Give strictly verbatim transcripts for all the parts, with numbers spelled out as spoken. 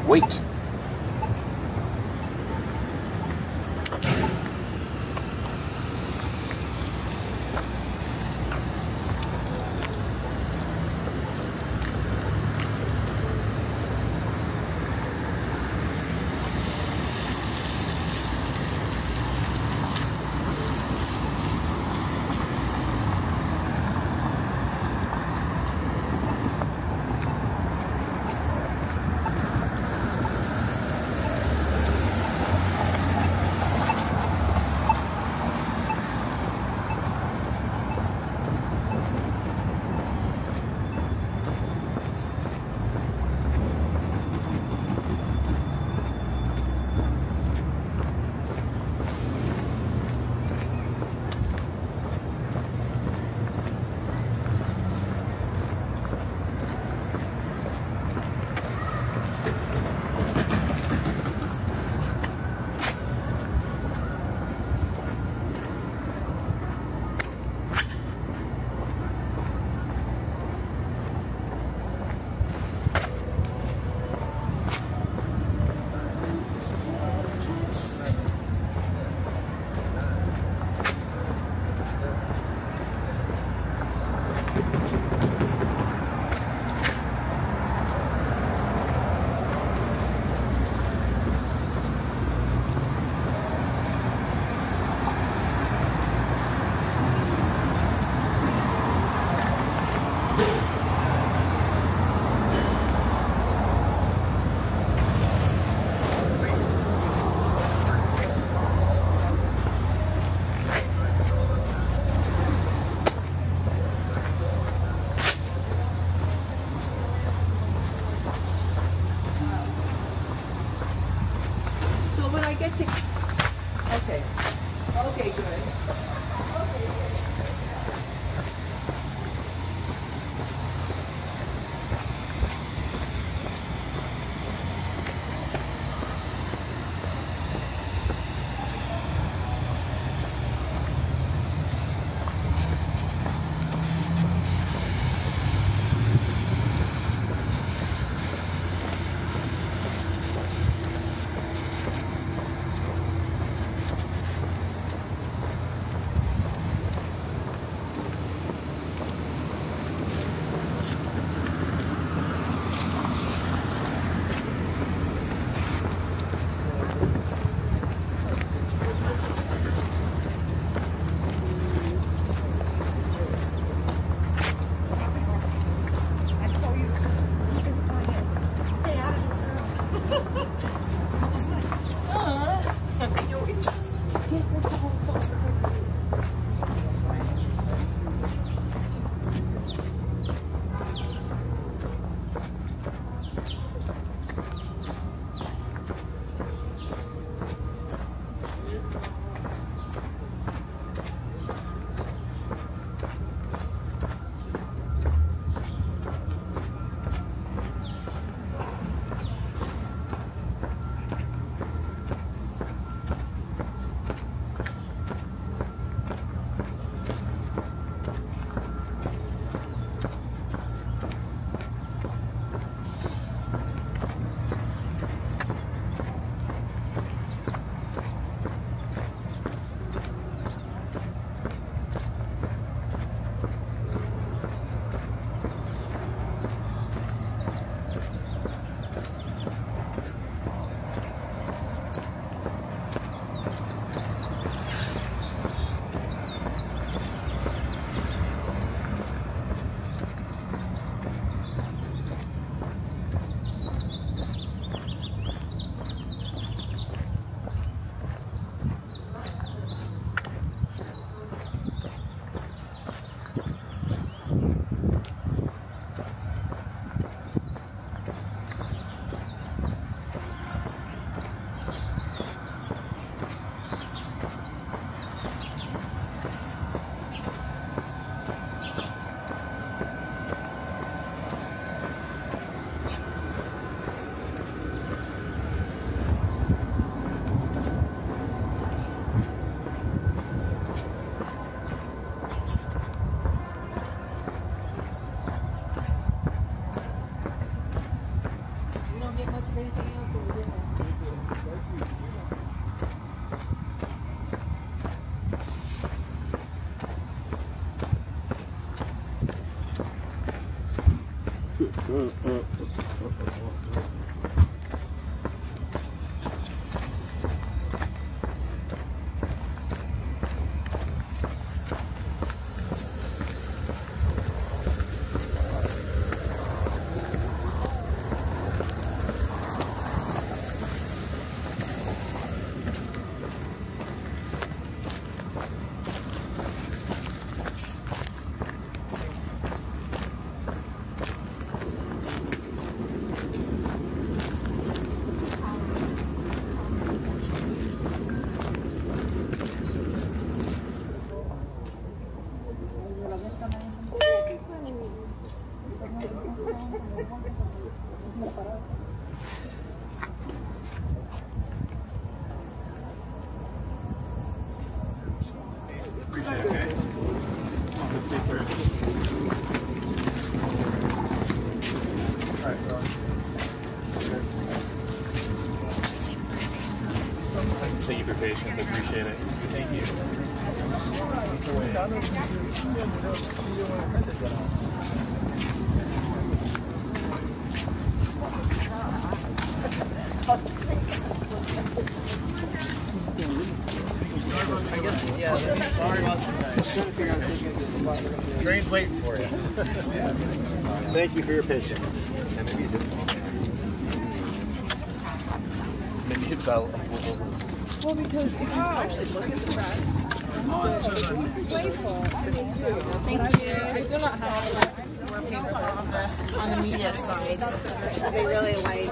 Wait. Thank you for your patience. I appreciate it. Thank you. I guess, yeah, sorry about that. Train's waiting for you. Thank you for your patience. Maybe you fell. Well, because if you actually look at the rest, it's playful. Thank you. I do not have more paper on the, on the media side. They really like.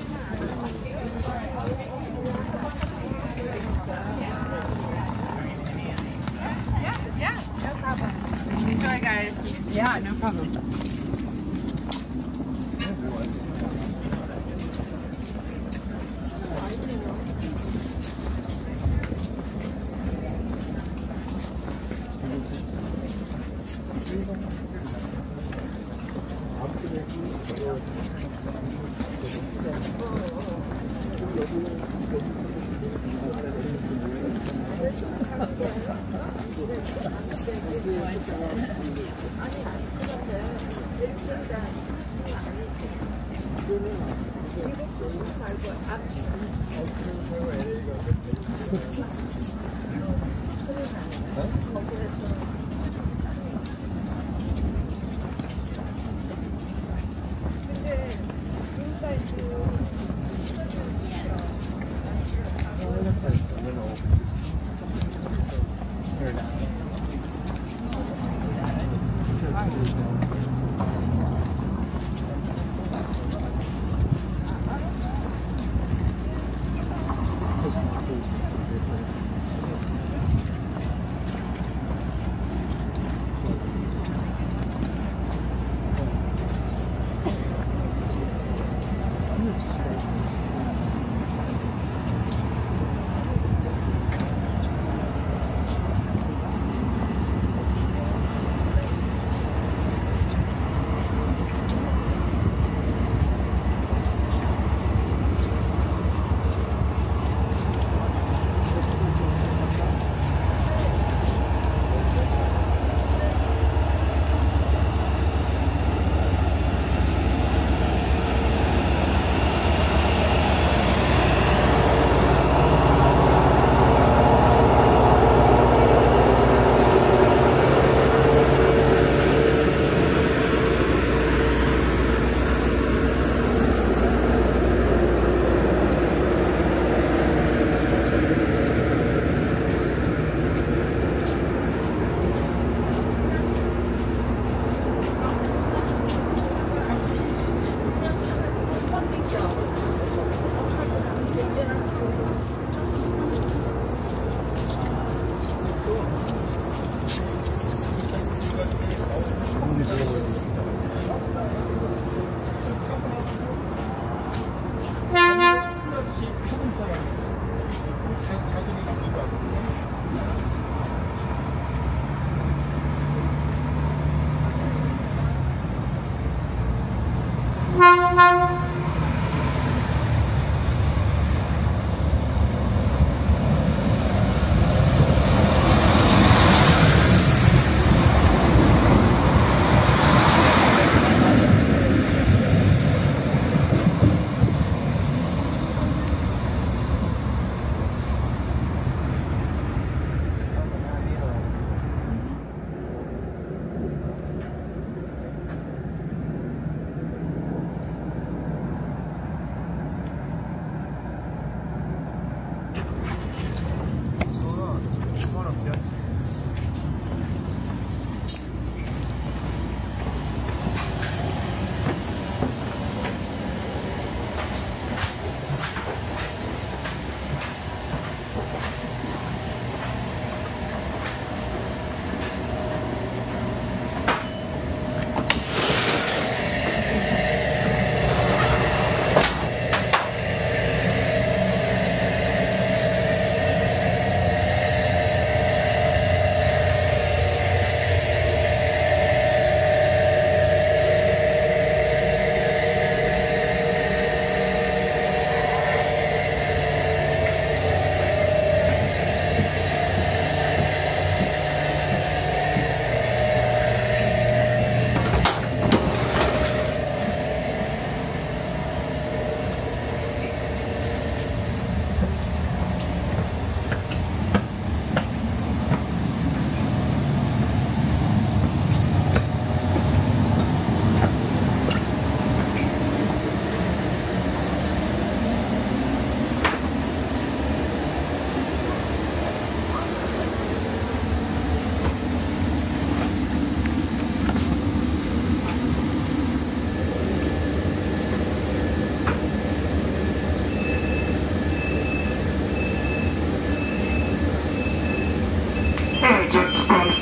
Yeah, yeah, no problem. Enjoy, guys. Yeah, no problem.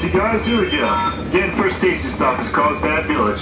Cigars, here we go. Again, first station stop is Carlsbad Village.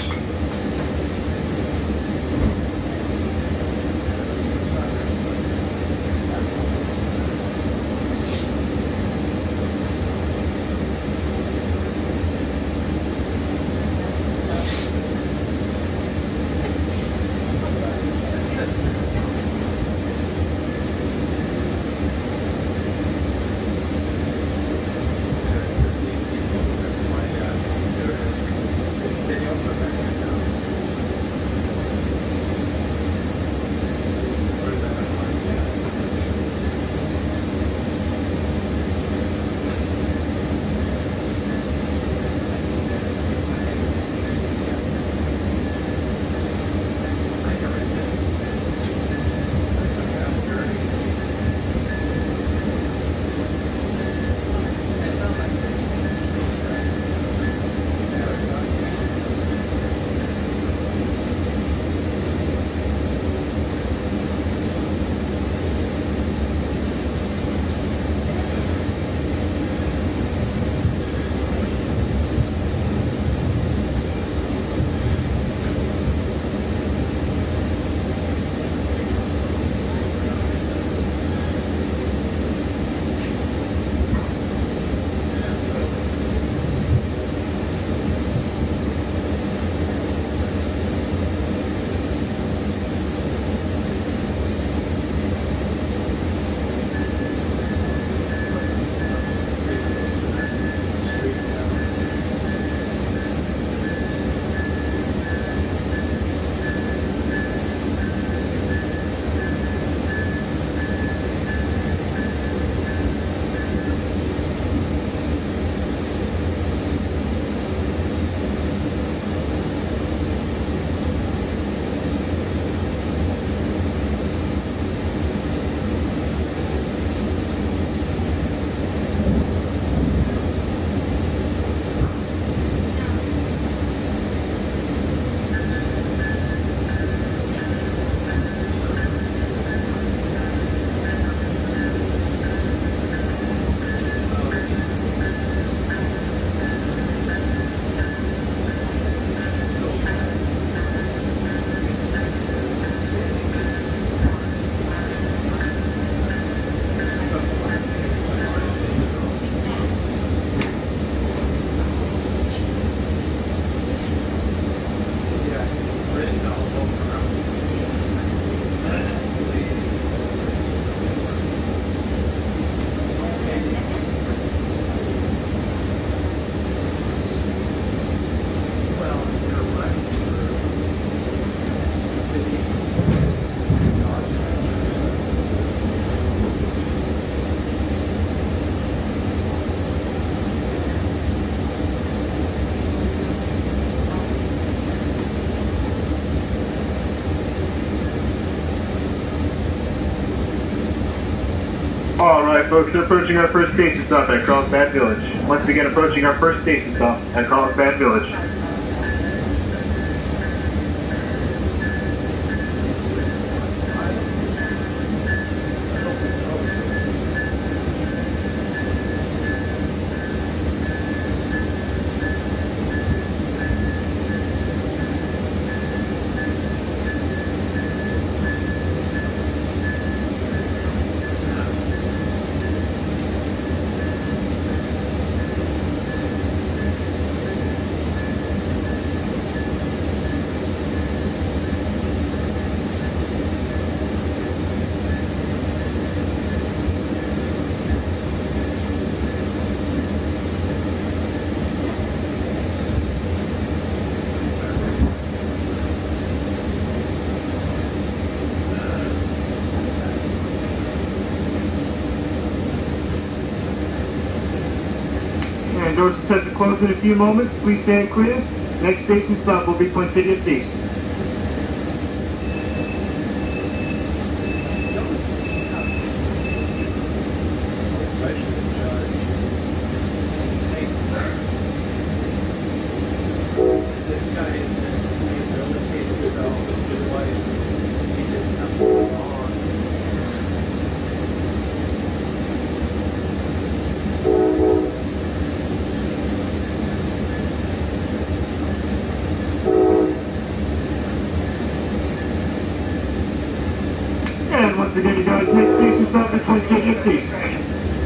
Alright folks, we're approaching our first station stop at Carlsbad Village. Once again approaching our first station stop at Carlsbad Village. Doors are set to close in a few moments. Please stand clear. Next station stop will be Poinsettia Station. This guy has been rehabilitated himself and his wife. He did something wrong. stop is Poinsettia Station.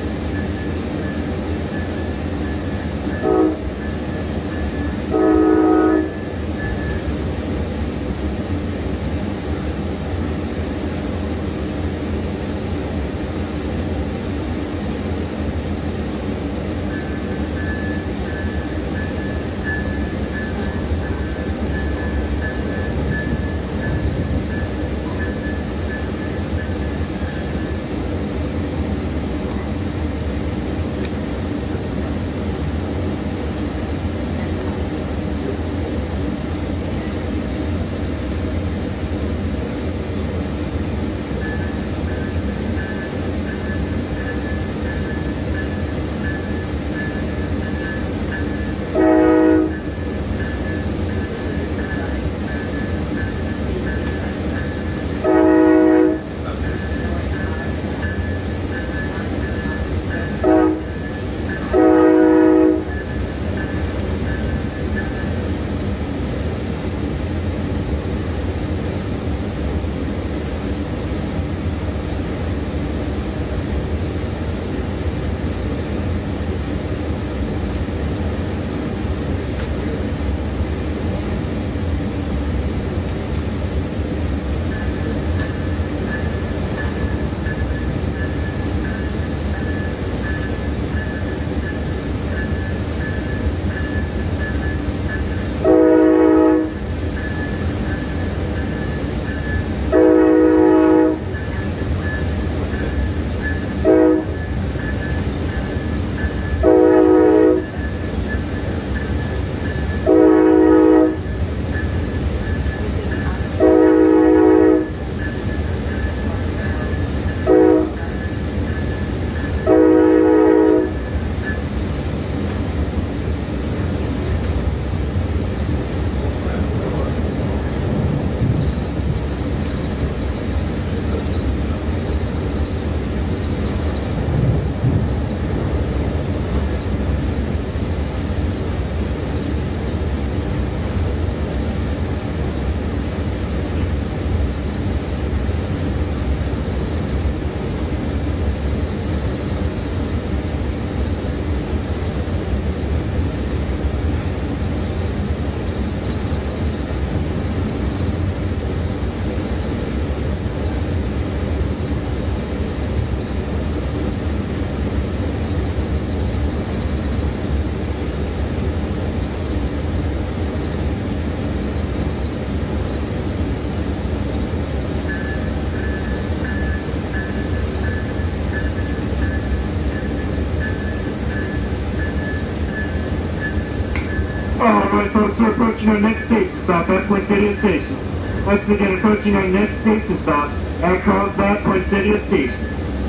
Alright folks, we're approaching our next station stop at Poinsettia Station. Once again, approaching our next station stop at Carlsbad Poinsettia Station.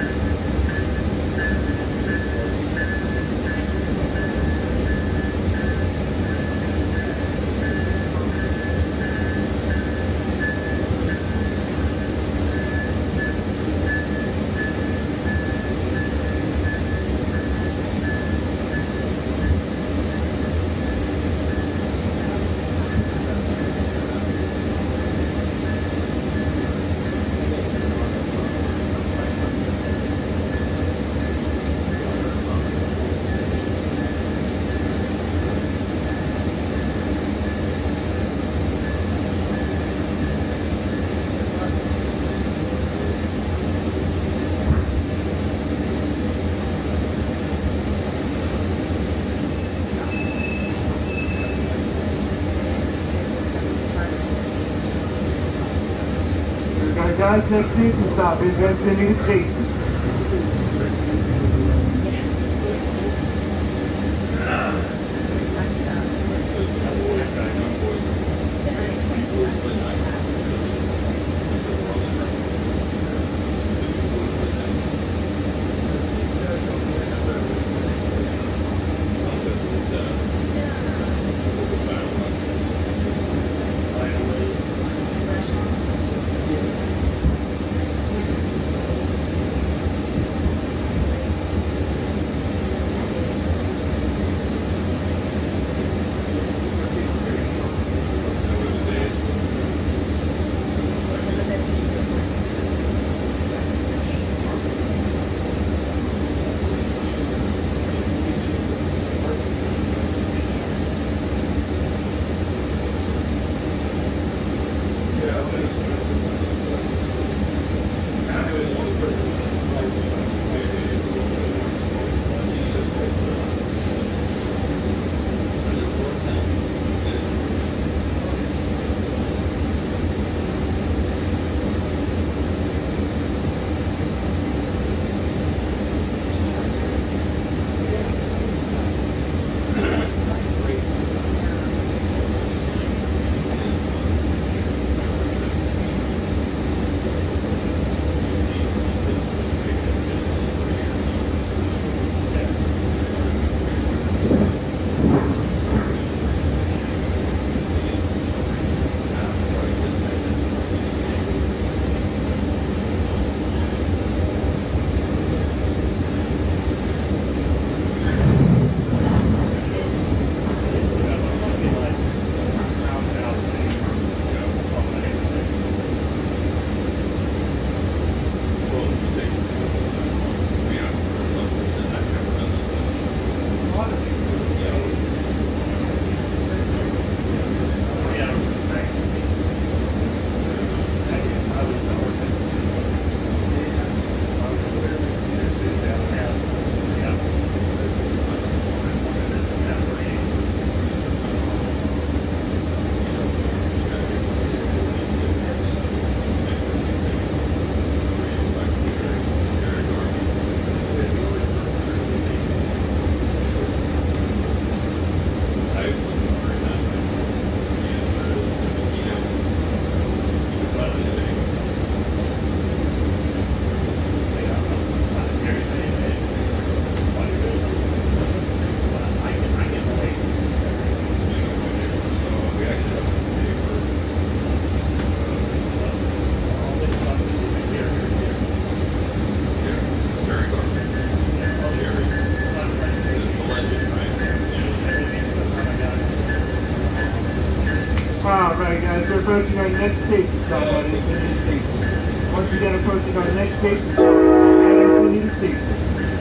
Guys, next station stop is N T C D Station. Alright guys, we're approaching our next station stop at Infinity Station. Once again approaching our next station stop at Infinity Station.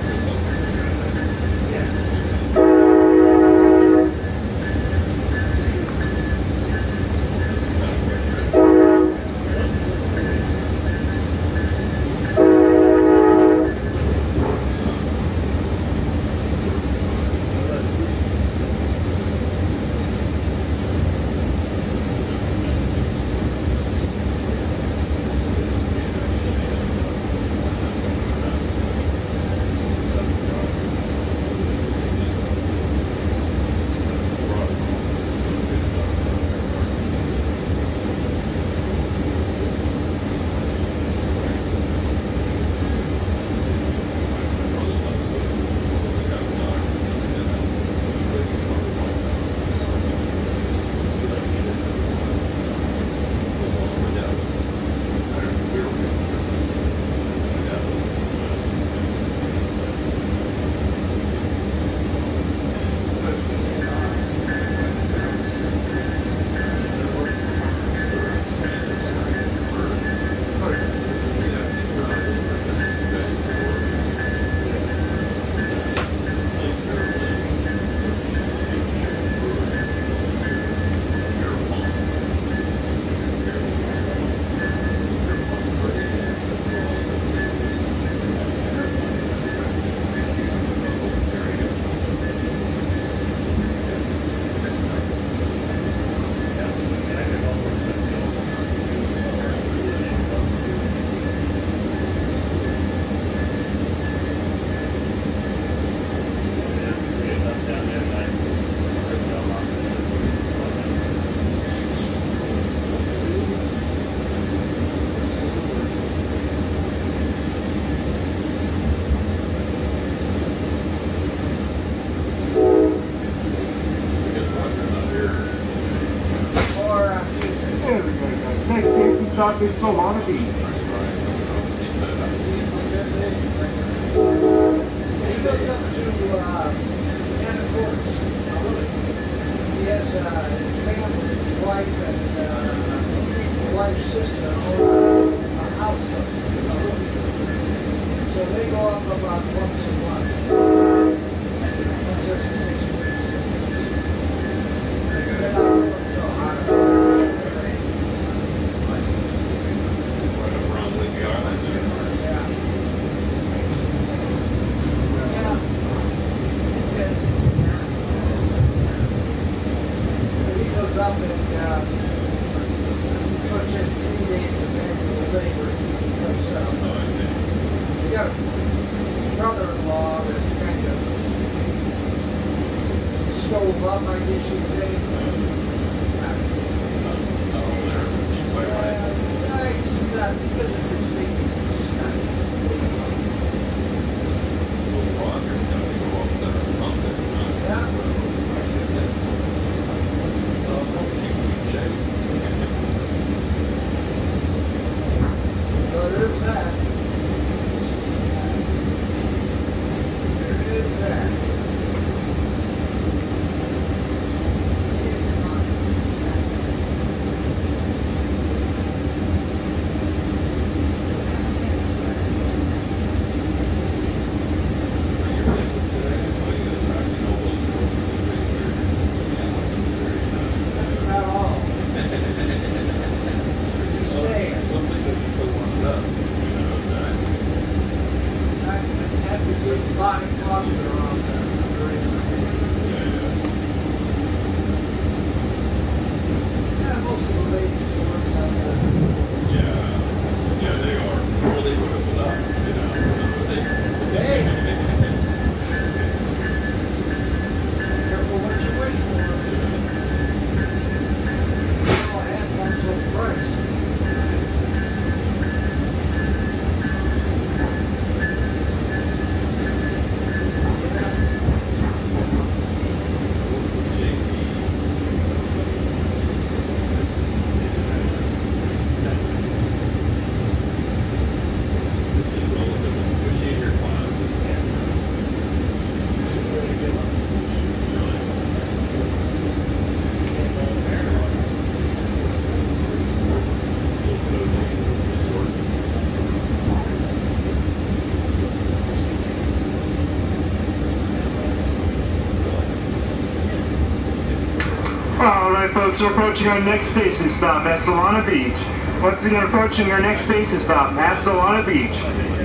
Stop is Solana Beach. He goes up to uh, Anna Courts. He has uh, his family, his wife, and uh, his wife's sister own a house up there. So they go up about once a month. Once every six weeks. They're not feeling so hot. Up and uh, puts in three days of manual labor to comes up. He's got a brother-in-law that's kind of stove up, I guess you'd say. Uh, it's just not, physically speaking, it's just not. Yeah. So there's that. There is that. Alright folks, we're approaching our next station stop at Solana Beach. Once again, approaching our next station stop at Solana Beach.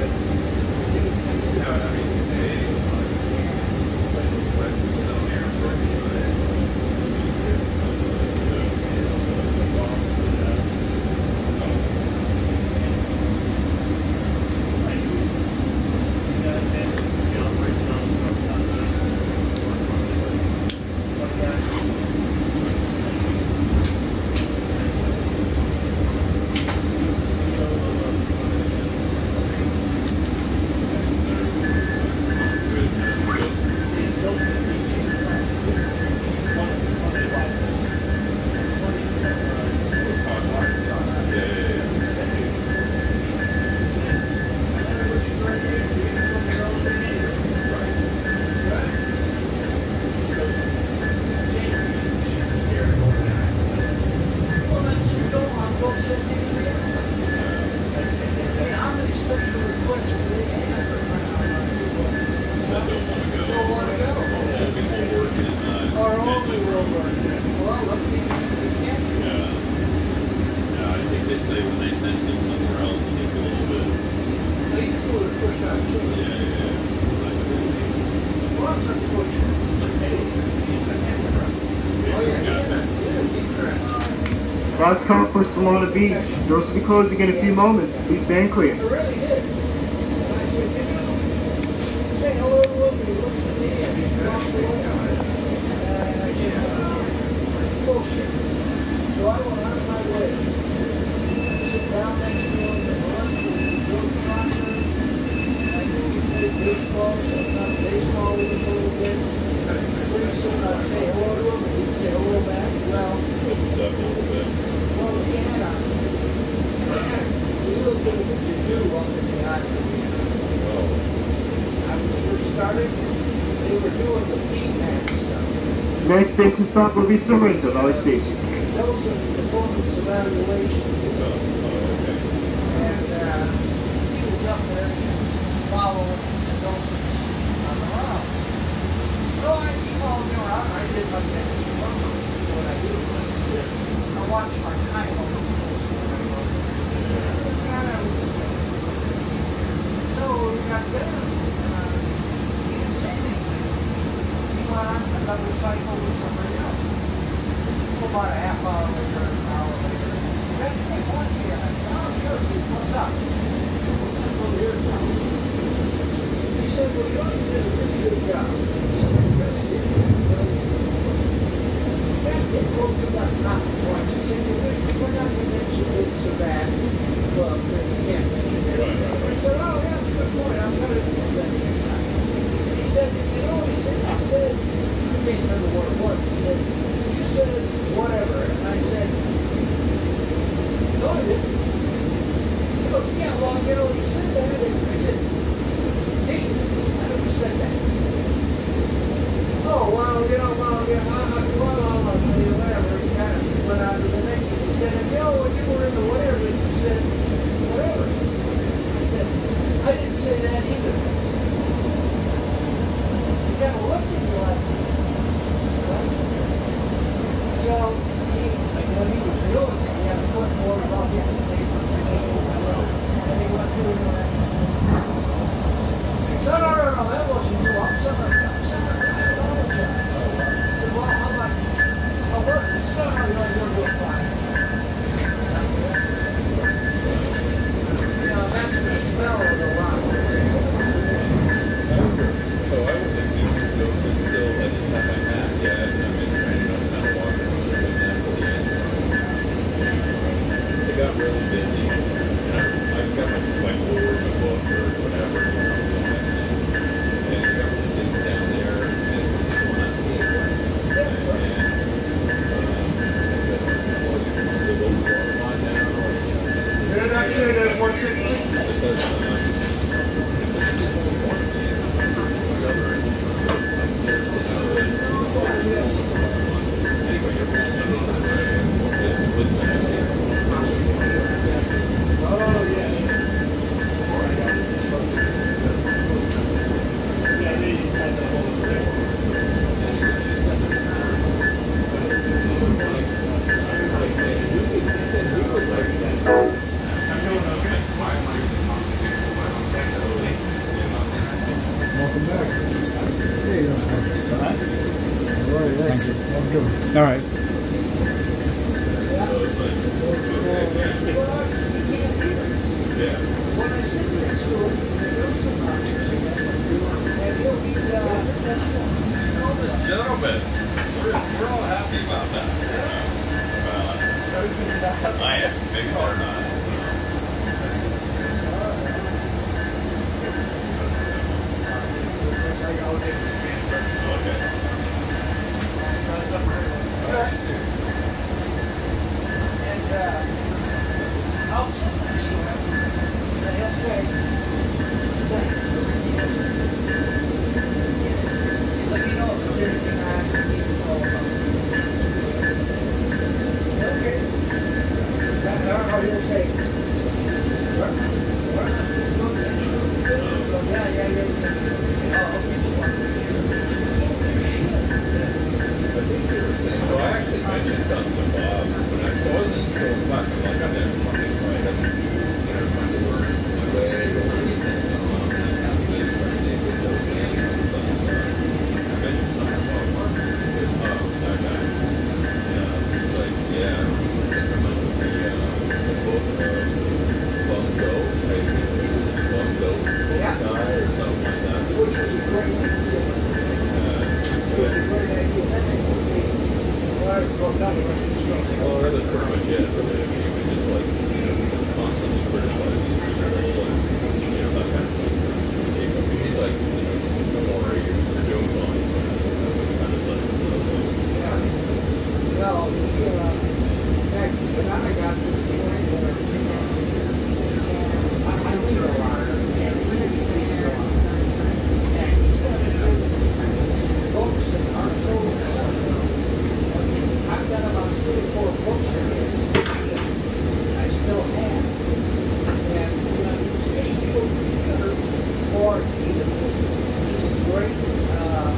Last call for Solana Beach. Doors will be closing in a few moments. Please stand clear. I really did. And I said, did you say hello to him? And he looks at me and he walks away. And I said, bullshit. So I went out of my way. I sit down next to him and run through the George Proctor. I knew he played baseball, so I thought baseball with him a little bit. Pretty soon I'd say hello to him and he'd say hello back. Well, Opens up a little bit. well, he had a, he had a little bit of a to-do on the behind me. Oh. I was first started, they were doing the P-man stuff. Next station stop will be Sorrento Valley Station. Those are the performance evaluations. Oh, oh, okay. And uh, he was up there following those on the rounds. So I, he followed me around, I did my things. What I do is I watch my time on the rules. So we got there. Uh, he didn't say anything. He went on another cycle with somebody else. So about a half hour later, an hour later, then he came on here. I said, oh, sure, dude, what's up? Well, here's how. He said, well, you already did a really good job. He said, you really did. It goes to that top point. He said, you forgot to mention it's so bad. Well, you can't mention it. Right, right, right. I said, oh, yeah, that's a good point. I'm going to do that next time. He said, you know, he said, I said, I can't remember what it was. He said, you said whatever. And I said, no, I didn't. He goes, yeah, well, you know, you said that. And I said, hey, I never said that. Oh, well, you know, well, yeah, well, well, well, whatever. He kind of went on to the next thing. He said, you know, when you were in the whatever, you said whatever. I said, I didn't say that either. He kind of looked at me like, what? ですか。 はい。 Thank you. Have a good one. All right. When I sit next to him, there's some conversation, and he'll be, uh, that's Well, this gentleman, we're, we're all happy about that. Uh, I am, maybe they're not. I was able to scan it. Okay. That's up right. All right, too. And, uh, I'll sit next to him, and he'll say, say, let me know if there's anything I have to need to know about. Okay. That, or he'll say, what? What? Yeah, yeah, yeah, yeah. Oh, So I actually mentioned something to Bob when I saw this so class. I'm like, I'm never fucking right. I can do, you know, trying to work my way or anything. Um, that's how we live for anything with those things. I mentioned something about Mark. Oh, that guy. Yeah, he's like, yeah, I remember the, uh, the book of Bum Dope. I think it was Bum Dope Yeah. guy or something like that. which was a great idea. Uh, It was a great idea. That makes it big. Well, I broke down the construction. Well, that was pretty much it. Really. I mean, he was just like, you know, he was constantly criticizing people, and, you know, that kind of stuff. He's like, you know, don't worry, you're, you're doing fine. Kind of like, Yeah. Well, he, uh, in fact, when I got to the point where I, I read a lot, and he reads a lot. And he's got to do books and articles. I've got about three or four books in here. I still have. And, you know, he's a good reader, or he's a, he's a great, uh,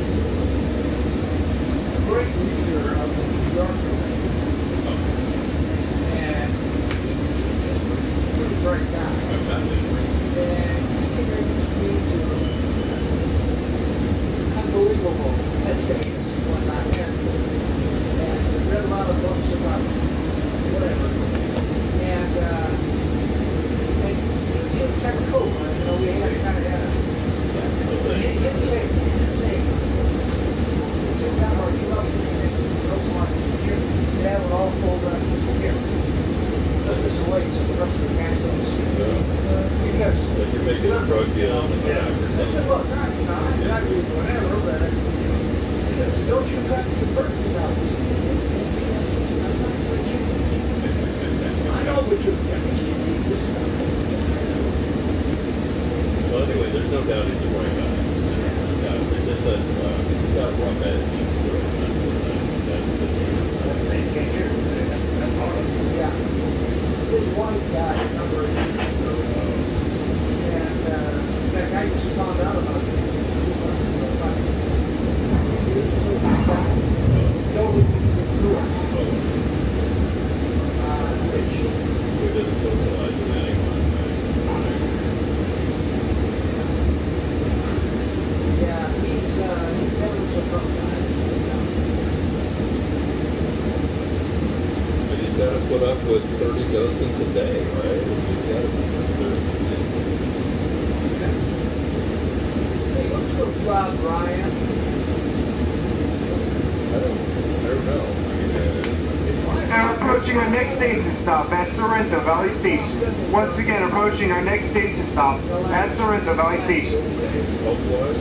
great reader of the New Yorker. And he's, he's a pretty great guy. And he introduced me to unbelievable essays when I had and read a lot of books about whatever. And, uh, and he was kind of cool. You know, we had kind of had a, he didn't say, he didn't say, he'd sit down or you up and those ones, they have it all folded up here. Put this away so the rest of the guys don't see it. Because like you're making a drug deal on the back or I said, something. look, I, you know, I'm not doing whatever, but uh, he goes, don't you cut the curtains out. I know what you're doing. You need this stuff. Well, anyway, there's no doubt he's a great guy. Yeah, it's just that uh, he's got a rough edge to it. That's the that's the Yeah. His wife died a number of years ago. And, uh, in fact, I just found out about it two months ago. About years ago, she died. Nobody could do it. Uh, which, we didn't socialize with anyone. yeah, he's, uh, he's having some rough times. But he's got to put up with thirty dozens a day, right? He's got to Hey, what's with Rob Ryan? I don't, I don't know. I mean, uh, Now approaching our next station stop at Sorrento Valley Station. Once again, approaching our next station stop at Sorrento Valley Station. health-wise,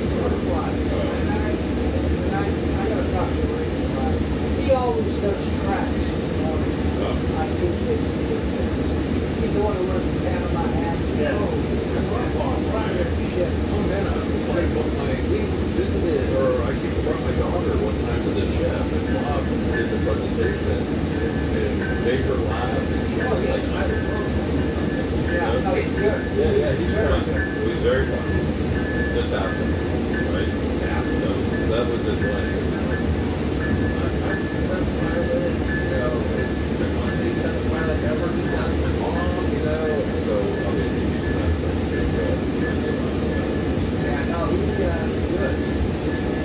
He always does cracks. I Tuesday. He's the one who wears the Panama hat. Yeah. Oh, shit. oh man, I like one night we visited, or I came from my daughter one time with a chef, and Bob did the presentation and made her laugh, and she was like, I don't know. Yeah, no, he's good. Yeah, yeah, he's very good. He's very fun. Just ask him, right? Yeah. That was, that was his way. That's why I really, you know, he said the pilot ever just asked my mom, you know, so obviously he's not going to do that. Yeah, no, he's uh, good.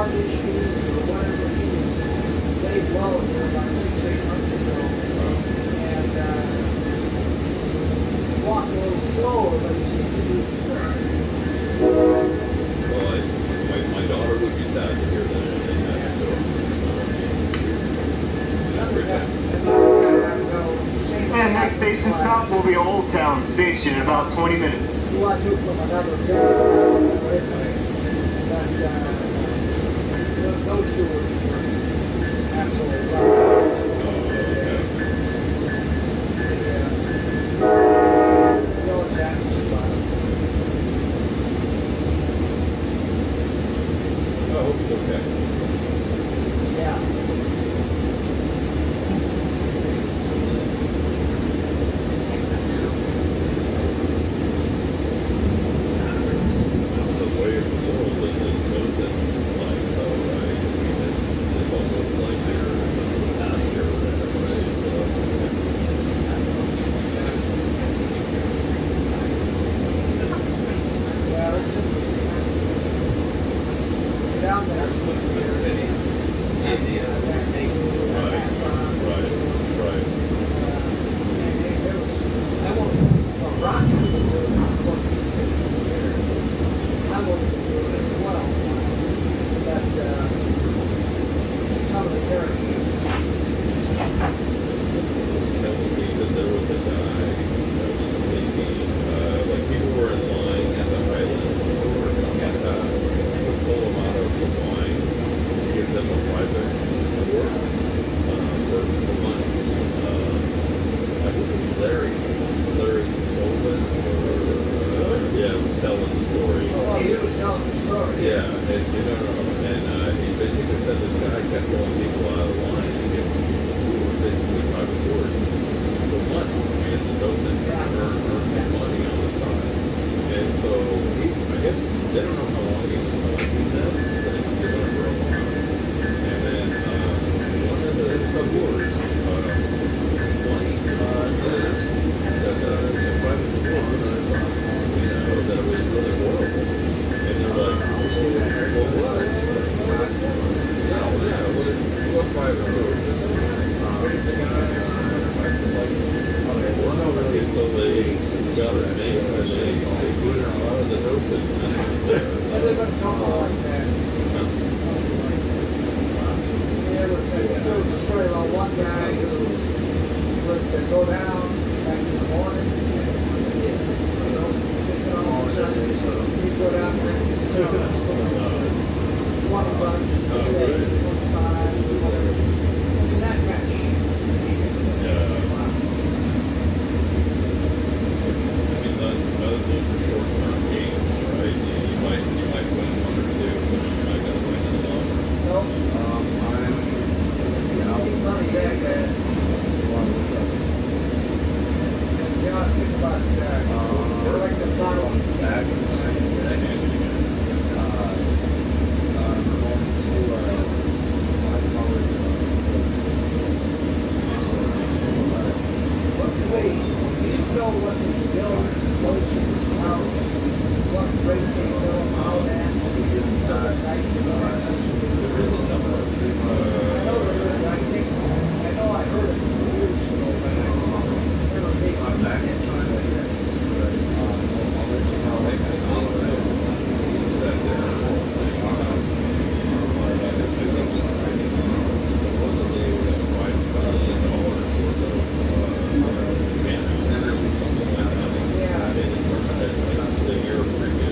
heart issues or whatever. He was laid low here about six, eight months ago. And uh, walked a little slower, but he seemed to do good. Well, I, my, my daughter would be sad to hear that. And next station stop will be Old Town Station in about twenty minutes. You want to do from another building, but uh, those two were absolutely right. I hope it's okay. Yeah. The way of the world in this Ocean life, though, right? I mean, it's, it's almost like you're in the pasture, right? Yeah, it's interesting. Down there.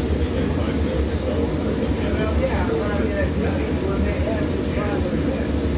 Yeah, but I mean, when they had this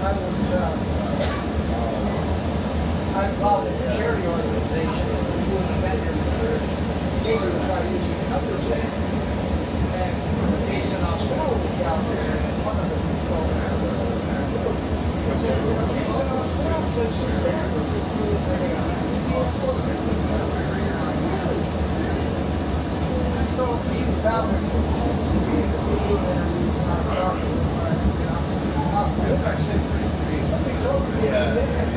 I was, uh, I'm involved in a charity organization doing a vendor for neighbors I usually represent. And Jason Oswell was down there, and one of the people there. Jason Oswell says she's there. So he was down there to be able to do interviews and I'm talking to him. I said, let me go over there.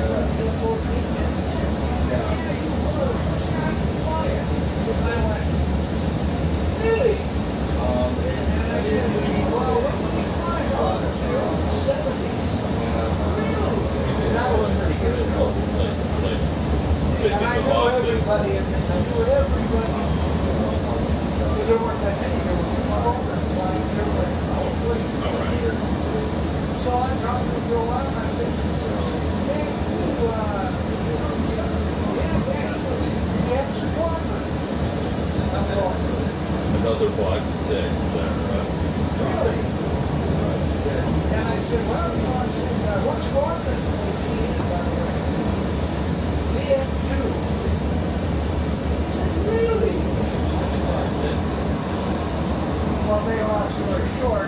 Really? Um, it's, and I said, well, what would you find out? They're in the seventies. Really? That was pretty good. And I know everybody, and I knew everybody. Because there weren't that many, there were two smokers, so I knew everybody. So I talked to him for a while, and I said, hey, you, uh, yeah, yeah, you have a squadron. Another box text there, right? Really? And I said, well, you know, I said, uh, what squadron is he in, by the way? B F two. I said, really? Well, they long story short,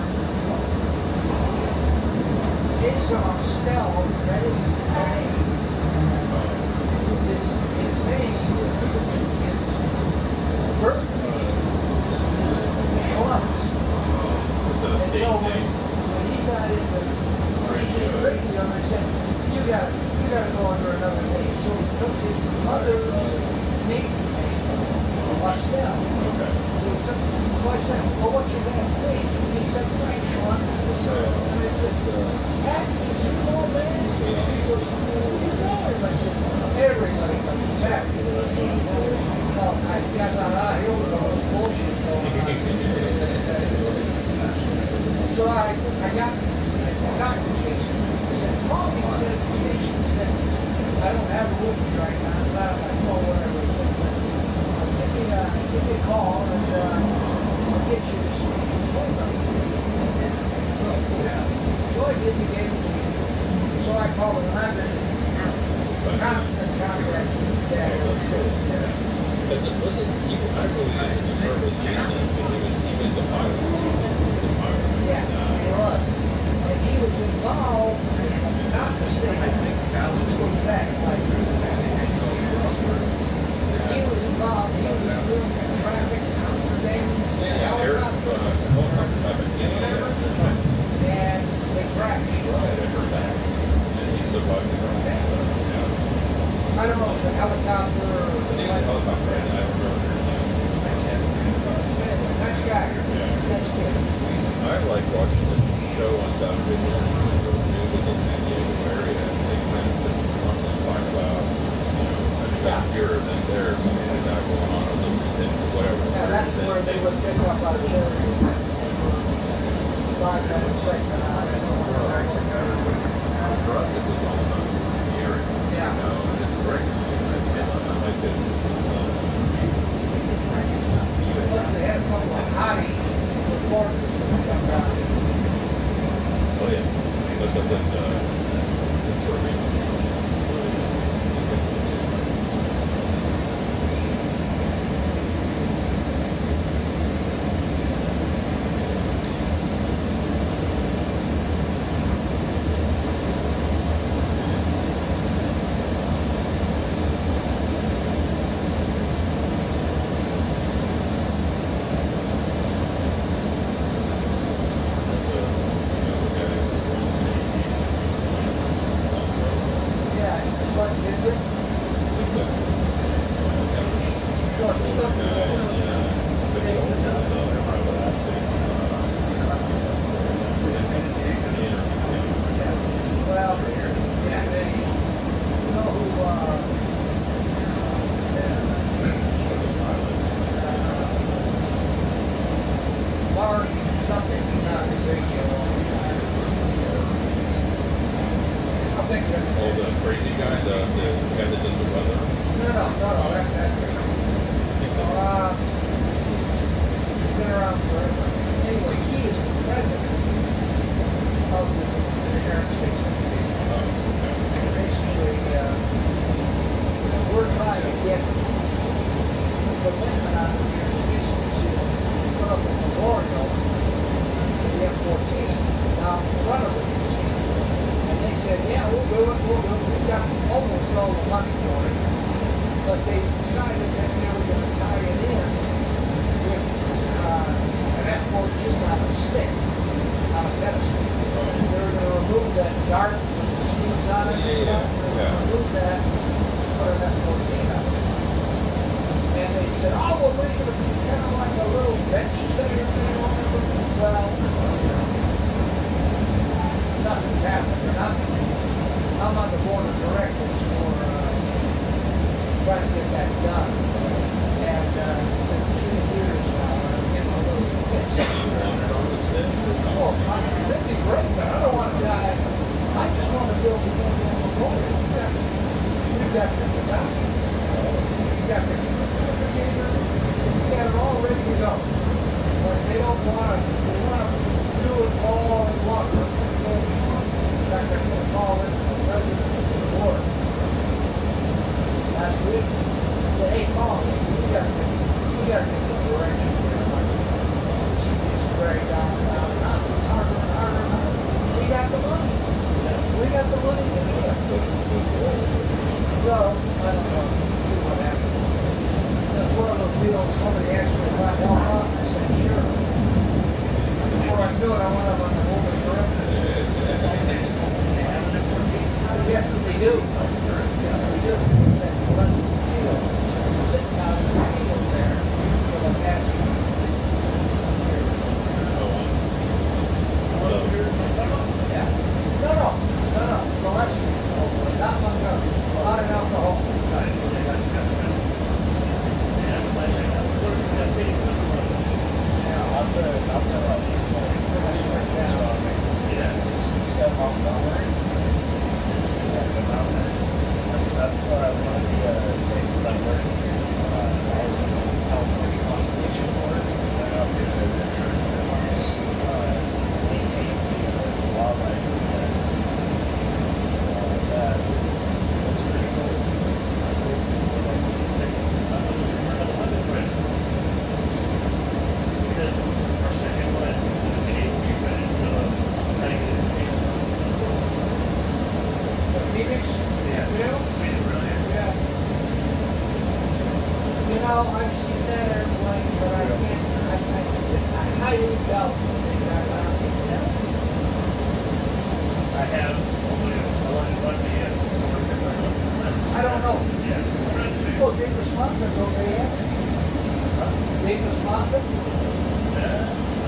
Jason Ostell, that is his name. His, his name is birth name. Schluntz. And so when, when he got into radio, radio, I said, you got you got to go under another name. So he took his mother's name, Ostell. So he took, so I said, well, what's your dad's name? And he said, Frank Schluntz. And I said, Pat, is your old man? He goes, you know him. I said, everybody comes back. Well, I got that out here with all this bullshit going on. So I, I got, I got to Jason. I said, call me. He said, Jason said, I don't have a with me right now. I'm not on my phone, whatever. He said, but give me a, give me a call and uh, I'll get you his phone number. So I did, he gave it to me. So I called him, and I've been in constant contact with his dad. Because it wasn't, you, I really used to serve with Jason, but he was, he was a pilot. Yeah, he was. And he was involved, not mistaken, let's go back, like, he was involved, he was doing traffic, then, Yeah, air, uh, helicopter traffic, yeah, yeah. and they crashed. Right, I heard that. And he survived the crash. Yeah. I don't know if it's a helicopter or... I think it was a helicopter, and I remember. Nice guy. Yeah. Nice kid. I like watching the show on Saturday morning when they were new to the San Diego area, and they kind of just constantly talk about, you know, I think Yeah. I'm here and then there, something like that going on, or the recent, whatever. Yeah, that's where they would pick up our cherry. Five minute segment on it. For us, it was all about hearing. Yeah. You know, and it's great. I like it. Plus they had a couple of hottie reporters that come down. Oh, yeah. That doesn't, uh, it's a reason. do it, we'll do it. We got almost all the money for it. But they decided that they were going to tie it in with uh, an F fourteen on a stick, on a pedestal. They were going to remove that dart with the steams on it. Yeah, yeah, They were yeah. going to remove that, put an F fourteen on it. And they said, oh, we'll make it kind of like a little bench that you're going to Well, nothing's happened. Nothing. I'm on the board of directors for uh, trying to get that done. And uh, it's been two years now, and I'm getting a little pissed. Oh, I, that'd be great, but I don't want to die. I just want to build a memorial. You got, you got the designs. You got the communicator. You got it all ready to go. But they don't want to, they want to do it all at once. In fact, they're going to call it the president of the board. Last week, said, hey, Paul, we got to, we got to get some direction here. This is very down, down, down. It's harder and harder and harder. We got the money. We got the money to do it. So, I don't know. Let's see what happens. That's one of those deals, somebody asked me if I'd help out. I said, sure. Before I knew it, I went up on the board of directors. Yes, we do. Yes, we do. That pleasant field, sitting out in the field there with a basket. Yeah. No, no, no, no. Well, that's not my gun. Not an alcohol. Yeah, I'll tell you. I'll tell you. Yeah. Seven dollars. That's, that's uh, one of the uh, places I worked. Uh, I was in the California Conservation Board. I got up to uh, maintain the wildlife. Uh, that is that's pretty cool. That's really cool. Because our second one, the cable shredded, so I'm trying to get it to Phoenix? Yeah. Yeah. Yeah. You know, I've seen that airplane, but I can't, I, I, I highly doubt that they got out of it. I have only one bus yet. I don't know. Yeah. Well, Davis Mountain's okay, yeah? Davis Mountain? Yeah.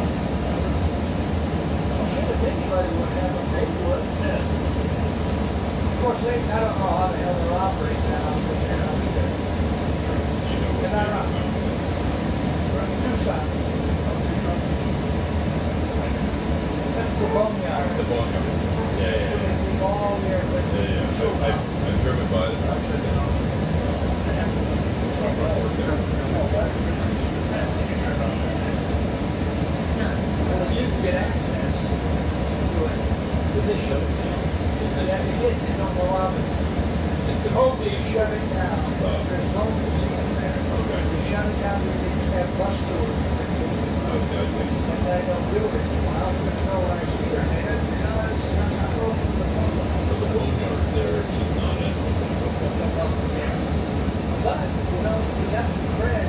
I'm sure if anybody would have them, they would. Yeah. Of course, they, I don't know how the hell they're operating that outfit there either. Can I run? Tucson. That's the boneyard. The boneyard. Yeah, yeah, So they leave all there. But yeah, yeah. I, I, I've driven by it. Actually, they don't. Well, you can get access to it with this show. Yeah, you did. They don't allow it. Supposedly you shut it down. There's no museum there. Okay. You shut it down, they just have bus tours. Okay, okay. And they don't do it. Well, I was going to go last year, and they had, you know, it's not open to the public. So the boneyard there is just not in. But, you know, we got some bread.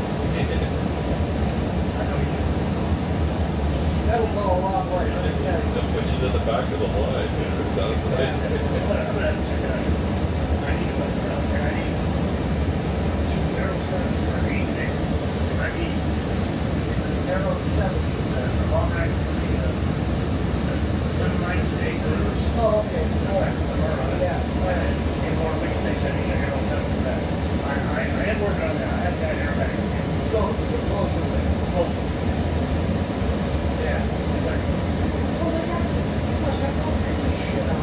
That'll go a long way. Yeah. They'll put you to the back of the line. It sounds like. Arrow seven. Oh, okay. Oh, yeah. So, supposedly, supposedly. Yeah. Well, they got, they must have all kinds of shit out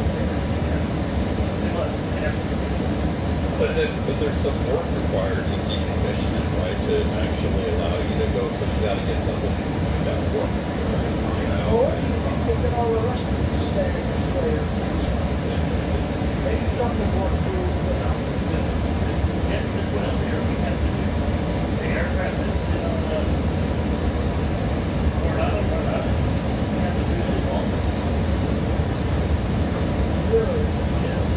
there. But then, but there's some work required to decommission it, right? To actually allow you to go, so you gotta get something that work, right? You know? Well, what do you think they get all the rest of these standards later? Maybe something more through, you know. Yeah, this one else here, we tested the aircraft that's sit on the Coronado, Coronado. We have to do this also. Really? Yeah.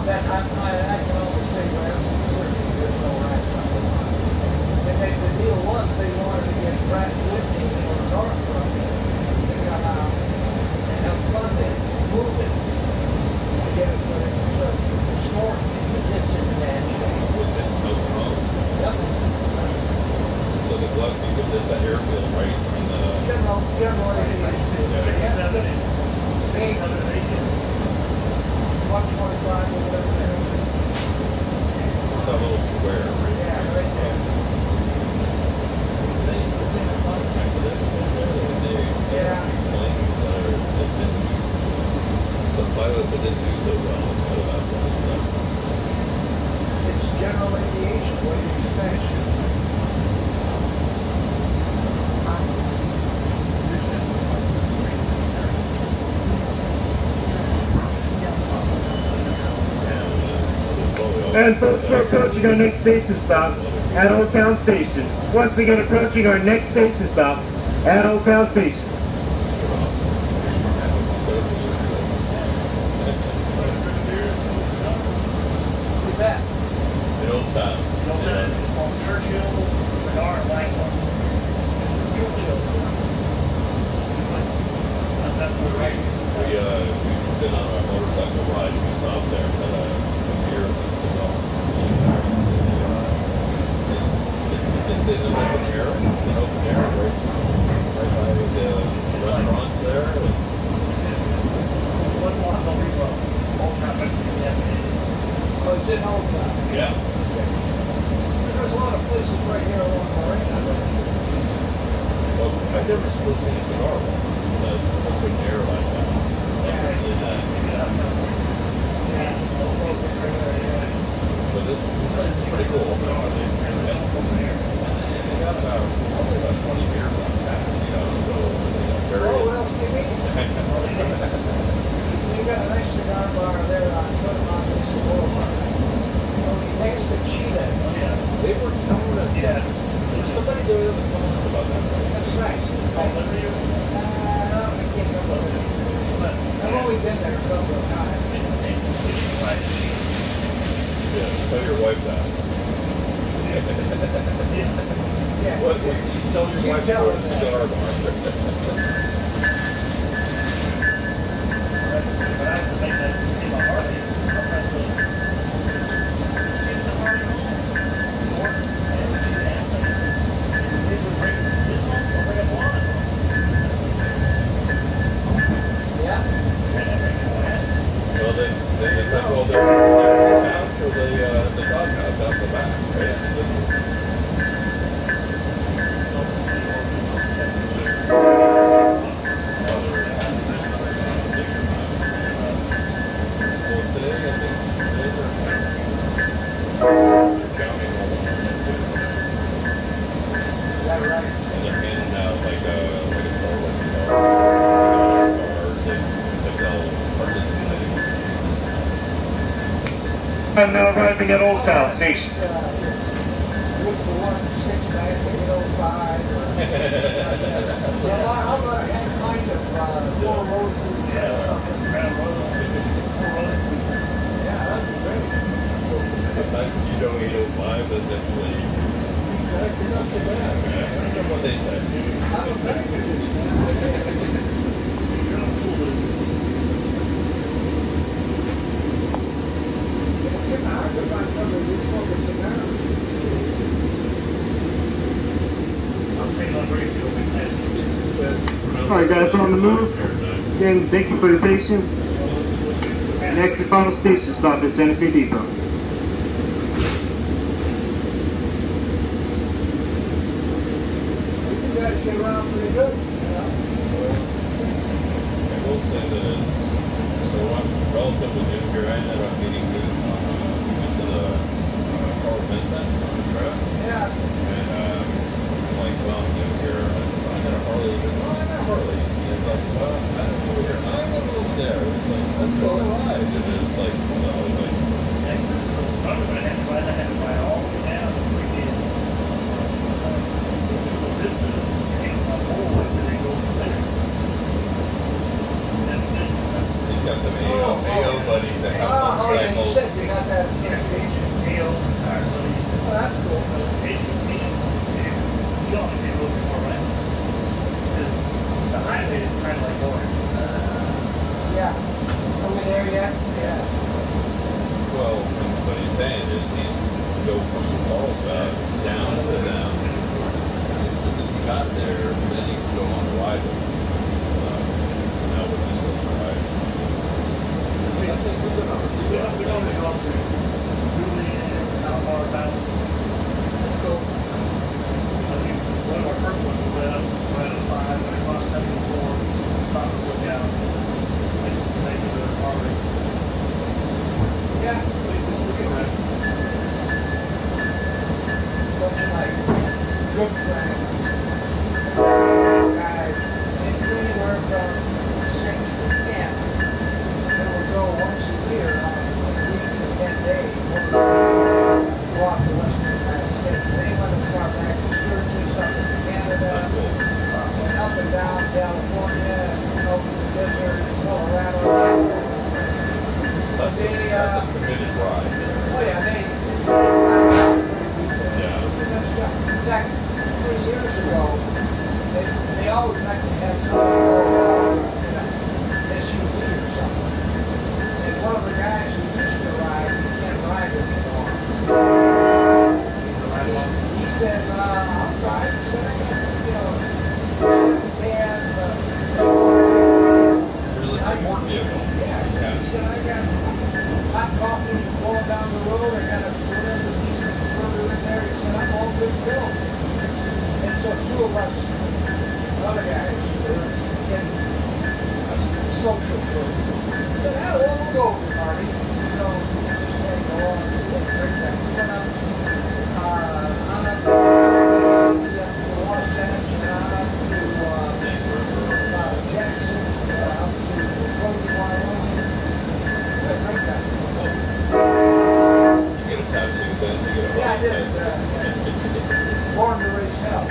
That I, I, I can only say for certain there's no rights on the line. And then the deal was they wanted to get Pratt Whitney or Northrop to come out and help fund it, move it, and get it so they can start storing it. Because it's in bad shape. What's it? Oklahoma? Yep. So the Gillespie, but this that airfield, right? In the, General, general aviation. sixty-seven, Eight. sixty-seven, eighty. one twenty-five or whatever. that little square, right? Yeah, right there. Yeah. Some pilots that didn't do so well. It's general aviation, what do you expect? And folks, we're approaching our next station stop at Old Town Station. Once again, approaching our next station stop at Old Town Station. With that. In Old Town. You know that? It's called Churchill Cigar and Langland. That's, that's the right. We, uh, we've been on a motorcycle ride. We stopped there at a Pier with a cigar. It's, it's in an open air. It's an open air right, right by the restaurants there. And One block over from Old Town, that's the F A. Oh, it's in Old Town. yeah. There's a lot of places right here along the way. Well, I've never smoked any cigar walk. But open air like that. In that. But this, this place is pretty cool. They got about, probably about twenty beers on tap, you know, so, you know, Oh, various. what else do you mean? You got a nice cigar bar there on Mesa Boulevard. Next to Cheetahs. They were telling us that there was somebody there that was telling us about that place. That's nice. Uh, I can't remember. I've only been there a couple of times. Yeah, tell your wife that. Yeah. What, what, you tell your You wife tell to go her to that. cigar bar. But I have to make that in my Harley. My friends live. Take the Harley home. Or, and we should ask them. If we bring this one, or bring a blonde. Yeah. And I bring a blonde. Well, they, they, it's like, well, there's, there's the couch or the, uh, the doghouse out the back, right? So the city wants Well, today, I think, today they're, they're counting all the permits, Is that right? and they're handing out like a, like a Starbucks card, card that, that they'll participate. I'm now arriving at Old Town Station. Uh, look for one, six, nine, eight, oh, five. Well, how about a hand kind of uh, four roses? Yeah, just grab one. Four roses. Yeah, that'd be great. The fact that you know eight oh five, that's actually, seems like you're not so bad, man. I don't know what they say. I'm a very good You're not cool with this. It's getting hard to find somebody who smokes a cigar. I'm saying on radio, we can Alright guys, on the move. Again, thank you for your patience. Next and final station stop is Santa Fe Depot. You guys get around pretty good. You know? I will say that it's, so I'm relatively new here. I ended up meeting Goose on, uh, we went to the, uh, Carl Vincent on the track. Yeah. And, uh, I'm like, well, I'm new here. I said, well, I got a Harley. He goes, oh, I got a Harley. He's like, well, I don't know here. I don't know over there. It's like, let's go live. And then it's like, well, I was like, I'm going to have to buy that. I have to buy all the way down to three days. So this is, and my boys, and they go from there. And then, he's got some A O, A O buddies that have Oh, oh, yeah, you motorcycles. said you that? Bunch of like good friends, guys, anywhere from six to ten. They would go once a year on a week to ten days. Walk the western United States. They went as far back as Syracuse, up into Canada, and up and down California, and over the desert, Colorado. That's, They, a, that's uh, a committed ride there. Oh yeah, they. Yeah. In fact, three years ago, they, they always like to have somebody go out in an S U V or something. And one of the guys who used to ride, he can't ride anymore. He, he said, uh, I'll drive. He said, I got, you know, seven ten, uh, Realistic work vehicle. yeah, he said, I got hot coffee going down the road. I got a whatever decent burger in there. He said, I'm all good to go. And so two of us, other guys, were in a social group. We said, oh, well, we'll go to the party. So we just had to go on and get a drink back. We went up, uh, on up to the Wasatch and on up to uh, uh, Jackson, uh, up to Trolley, Wyoming. Good drink back. You get a tattoo then? You get a Yeah, I did. tattoo. Uh, born to raise hell.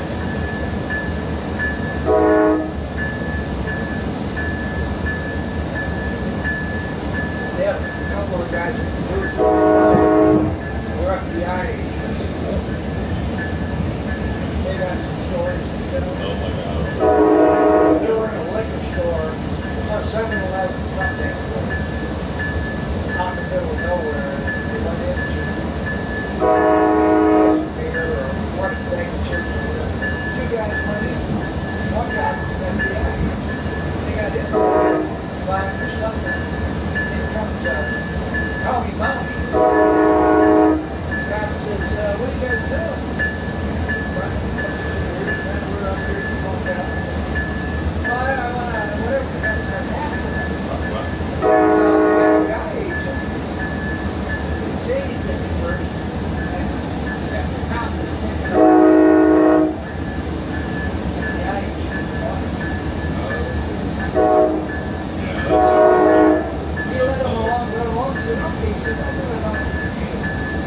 They had a couple of guys in the group who were F B I agents. They got some stories to tell. Oh my God. They were in a liquor store, a seven eleven Sunday place, out in the middle of nowhere. They went into Beer or one bag of chips or whatever. Two guys went in. One guy was an F B I agent. They got in buying their stuff. In comes uh, County Mounty. The guy says, uh, what are you guys doing? Well, we're up here to talk out. Well, I, I want to, whatever, that's fantastic. The F B I agent didn't say anything at first. And after the cop was picking up, the F B I agent wanted to. Yeah, that's He let him along, let him along, he said, okay, he said, I'm doing enough for your shit.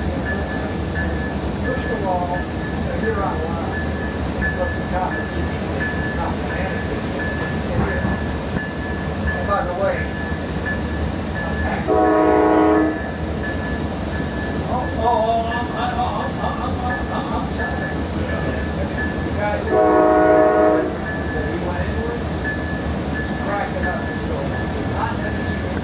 First of all, you're on line. What's the cop? Not the manager. He said, here. And by the way, I'm back. Oh, oh, oh, I'm, I'm, I'm, I'm, I'm, I'm, I'm sorry. The guy who he went into it was cracking up. So, not necessarily.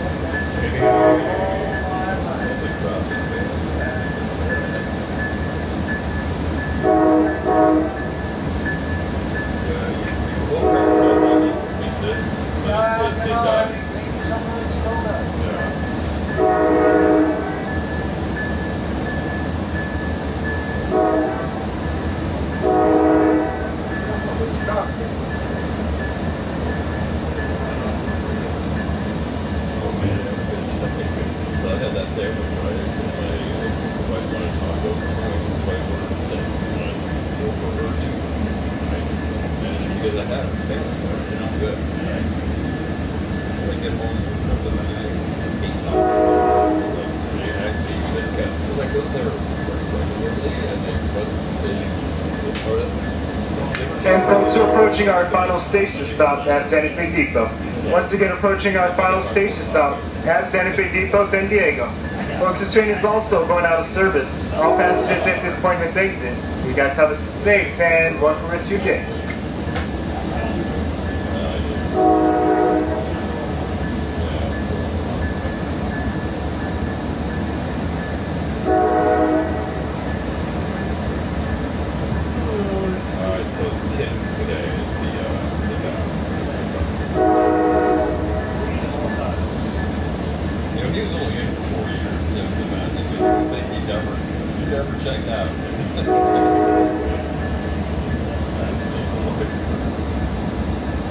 Because I had a sandwich, they're not good. Right? So I get home, I live in a eight top. Like, actually, this guy, because I go there regularly, and they must they part of And folks, we're approaching our final station stop at Santa Fe Depot. Once again, approaching our final station stop at Santa Fe Depot, San Diego. Folks, this train is also going out of service. All passengers at this point must exit. You guys have a safe and wonderful rest of your day.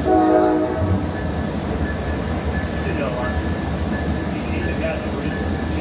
He's a gas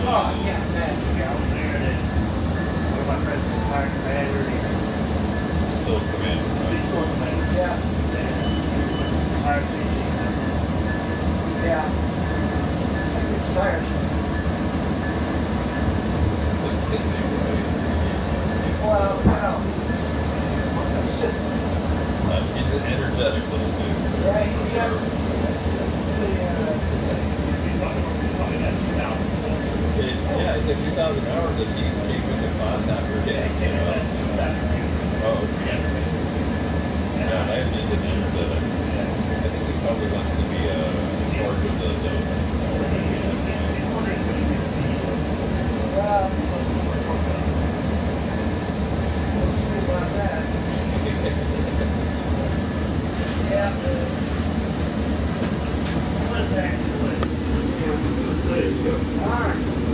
Oh, I can't imagine. Yeah, I was there, and then one of my friends was a retired commander, and he's Still commanding. he's still a commander. Yeah, Retired C G. yeah. It's tiresome. It's like sitting there, right? Well, no. It's just, Uh, he's an energetic little dude. yeah, he's got, the, uh, He's probably, he's probably got two thousand. It, yeah, he's got two thousand hours that he came into class after day. You know? Oh, yeah. Yeah, I he's an energetic. I think he probably wants to be uh, in charge of the dolphins. well, we'll see about that. Yeah. One second. All right.